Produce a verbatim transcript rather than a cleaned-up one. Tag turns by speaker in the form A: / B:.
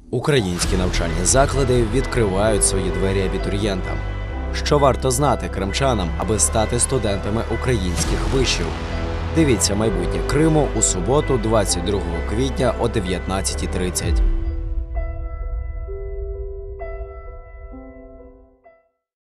A: Українські навчальні заклади відкривають свої двері абітурієнтам. Що варто знати кримчанам, аби стати студентами українських вишів? Дивіться майбутнє Криму у суботу, двадцять другого квітня о дев'ятнадцятій тридцять.